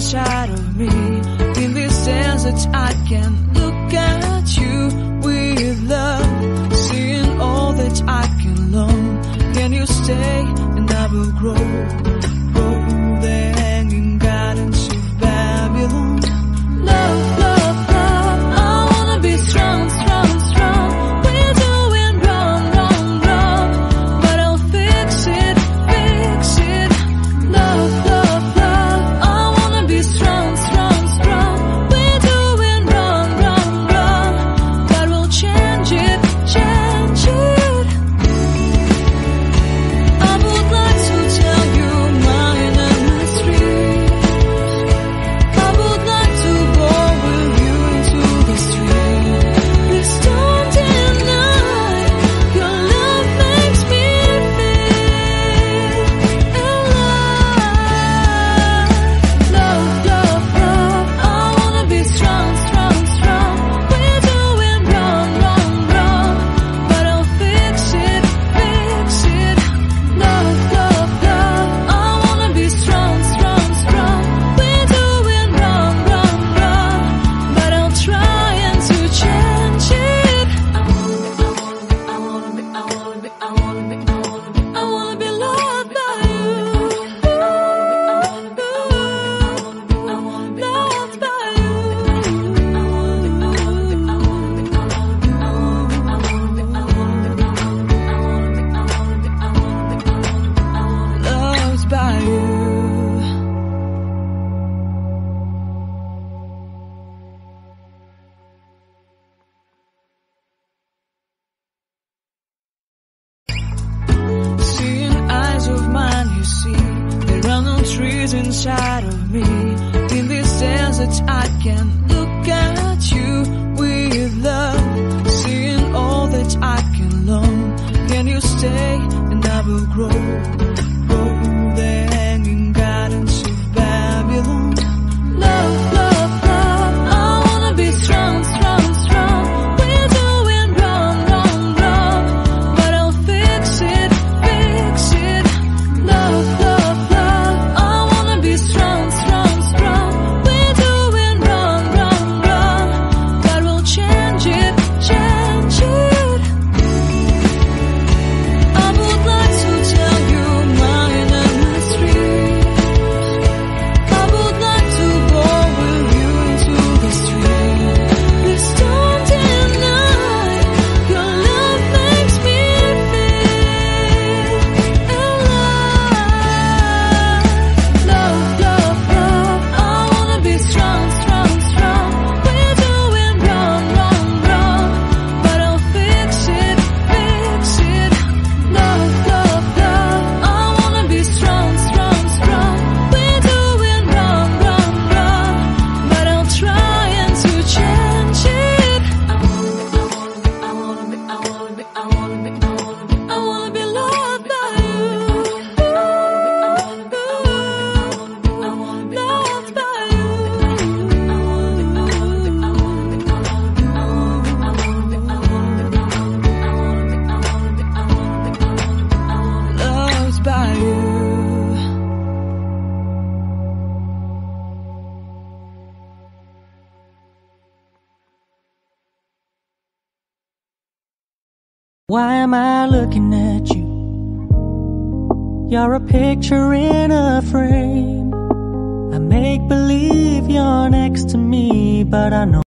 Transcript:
inside of me. In this sense that I can look at you with love, seeing all that I can learn. Can you stay and I will grow the hanging gardens of Babylon. Love, love, love, I wanna be strong, strong, strong. We're doing wrong, wrong, wrong, but I'll fix it, fix it. Love, love, love, I wanna be strong, strong, strong. We're doing wrong, wrong, wrong, but we'll change it, change it. I would like to tell you my mystery. I would like to go with you into the street. Please don't deny your love makes me feel alive. Love, love, love, I wanna be strong, strong, strong. We're doing wrong, wrong, wrong, but I'll fix it, fix it. Love, love, love, I wanna be strong, strong, strong. We're doing wrong, wrong, wrong, but I'll try and to change it. I wanna be loved by you. Loved by you. Loved by you. Seeing eyes of mine, you see, there are no trees inside of me. In this sense that I can look at you with love, seeing all that I can learn. Can you stay and I will grow the hanging gardens of Babylon. Love, love, love, I wanna be strong, strong, strong. We're doing wrong, wrong, wrong, but I'll fix it, fix it. Love, love, love, I wanna be strong, strong, strong. We're doing wrong, wrong, wrong, but we'll change it, change it. I would like to tell you my mystery. I would like to go with you into the street. Please don't deny your love makes me feel alive. Love, love, love, I wanna be strong, strong, strong. We're doing wrong, wrong, wrong, but I'll fix it, fix it. Love, love, love, I wanna be strong, strong, strong. We're doing wrong, wrong, wrong, but I'll try and to change it. I wanna be loved by you. Loved by you. Loved by you. Why am I looking at you? You're a picture in a frame. I make believe you're next to me, but I know